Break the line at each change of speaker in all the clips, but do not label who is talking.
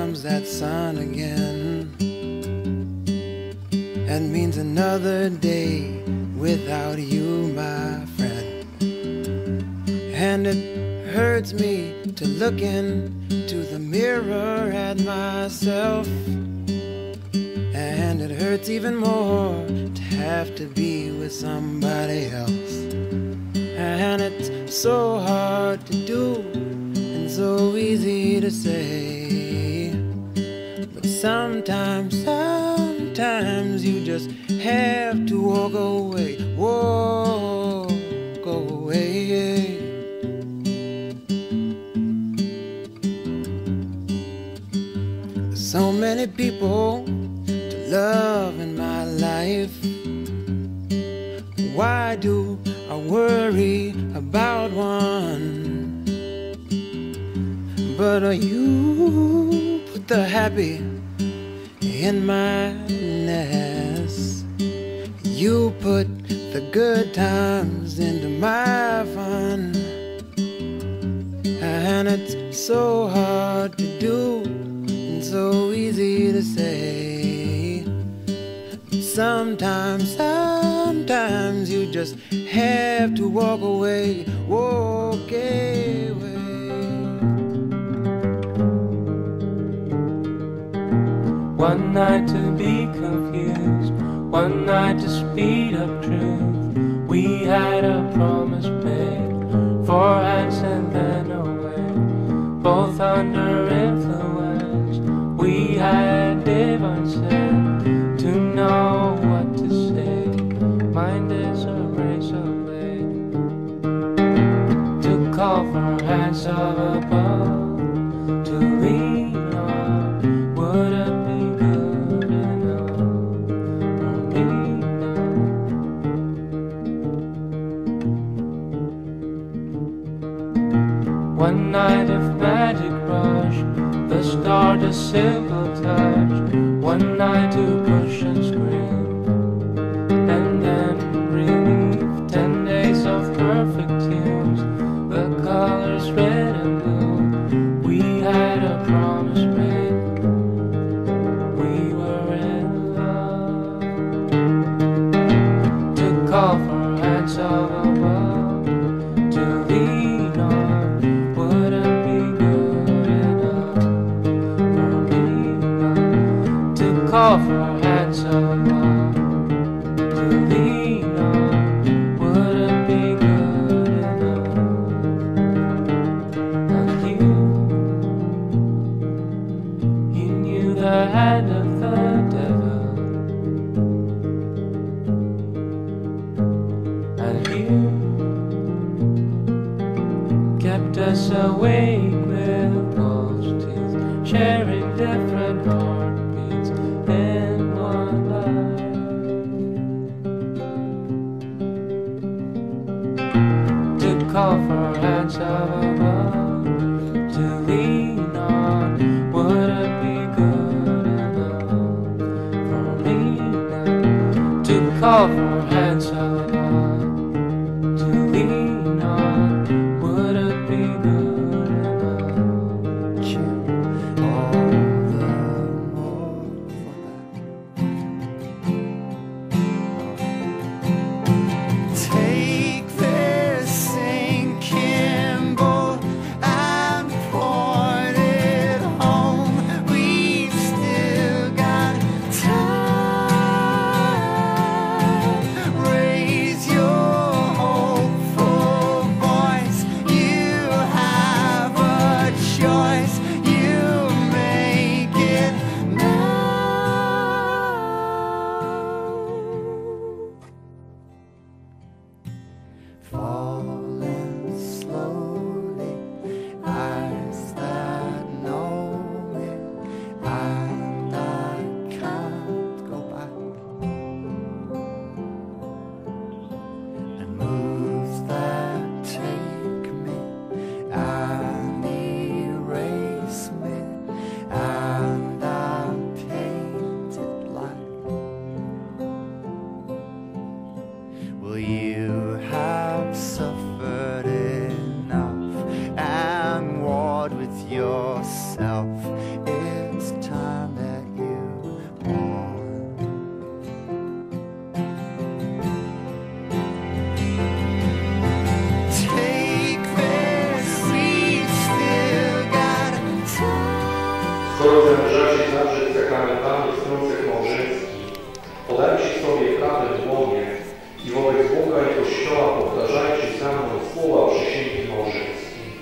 comes that sun again. That means another day without you, my friend. And it hurts me to look into the mirror at myself. And it hurts even more to have to be with somebody else. And it's so hard to do and so easy to say. But sometimes you just have to walk away. Walk away. So many people to love in my life. Why do I worry about one? But you put the happy in my nest. You put the good times into my fun. And it's so hard to do and so easy to say. But sometimes you just have to walk away. Walk away.
One night to be confused, one night to speed up truth. We had a promise made, 4 hands and then away. Both under influence, we had divine sense to know what to say. Mind is a razor blade to call for hands of above, to lean on. Would it be good enough for me now? One night of magic rush, the start a simple touch. One night to push and scream, and then relief. 10 days of perfect tunes, the colors red and blue. We had a promise made, we were in love. To call for hands of above, to lean on. Would it be good enough for me now? To call for hands of above, to lean on. Would it be good enough? And you knew the hand of the devil, and you kept us awake with false teeth, sharing different heartbeats in one life. To call for hands of above, to lean on. Would it be good enough for me now? To call for hands of above, to lean on. Would it be good enough?
All the more take this sinking boat and port it home. We've still got time.
Skoro zamierzacie zawrzeć sakramentalny związek małżeński, podajcie sobie prawe dłonie i wobec Boga i Kościoła powtarzajcie za mną słowa przysięgi małżeńskiej.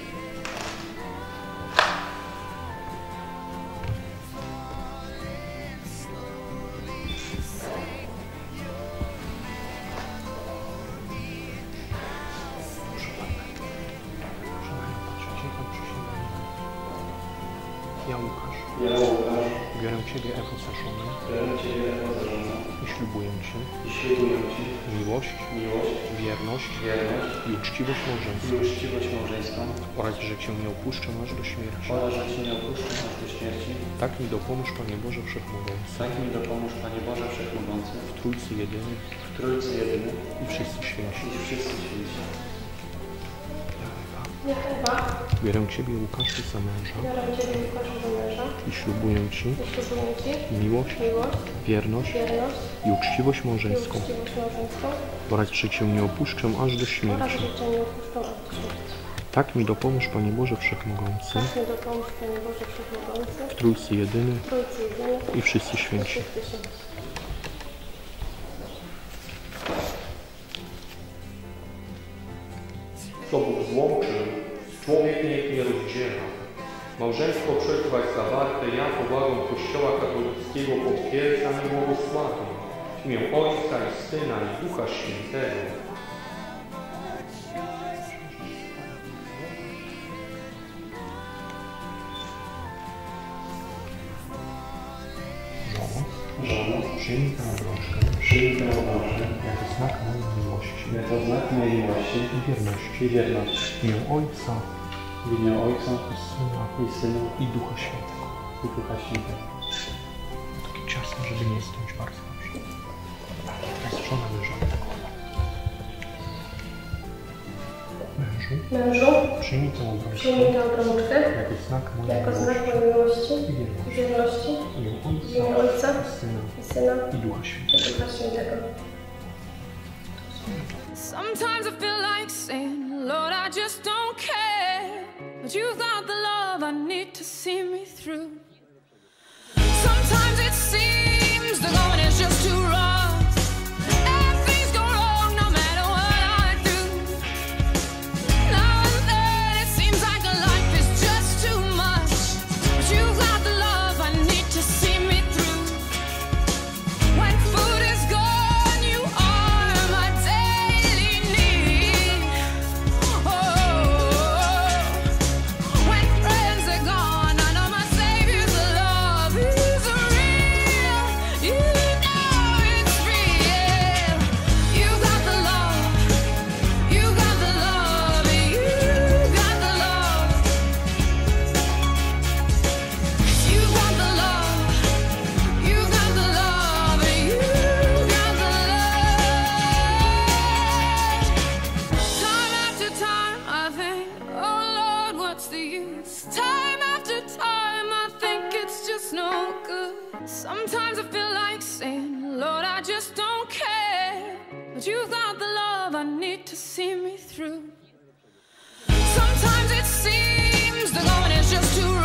Ja Łukasz, biorę Ciebie, Ewo za żonę i ślubuję Ci miłość, wierność i uczciwość małżeńską oraz, że Cię nie opuszczę aż do śmierci. Tak mi dopomóż, Panie Boże Wszechmogący, w Trójcy Jedyny i wszyscy święci. Biorę Ciebie, Łukaszu, za męża i ślubuję Ci miłość, wierność i uczciwość małżeńską oraz, że Cię nie opuszczę aż do śmierci. Tak mi dopomóż, Panie Boże Wszechmogący, w Trójcy Jedyny i wszyscy święci.
Co Bóg złączył, człowiek niech nie rozdziela. Małżeństwo przetrwać zawarte ja powagą Kościoła katolickiego potwierdzam i błogosławię w imię Ojca i Syna i Ducha Świętego.
Żono, przyjmij tę obrączkę jako znak mojej miłości i wierności w imię Ojca i Syna i Ducha Świętego. Takie ciasno, żeby nie zdjąć bardzo dobrze. Teraz żona wyżąda. Mężu, przyjmij tę obrączkę jako znak mojej miłości i wierności w imię Ojca i Syna i Ducha Świętego.
Sometimes I feel like saying, Lord, I just don't care. But you've got the love I need to see me through. Sometimes it seems the going is just too rough, and things go wrong no matter what I do. Now and then it seems like life is just too much. But you've got the love I need to see me through. When food is gone, you are my daily need. Oh, when friends are gone, I know my Savior's love is real. You know it's real. You got the love. You got the love. You got the love. You got the love. You got the love. You got the love. Time after time I think, oh Lord, what's the use? Time after time I think it's just no good. Sometimes I feel like saying, Lord, I just don't care. But you've got the love I need to see me through. Sometimes it seems the going is just too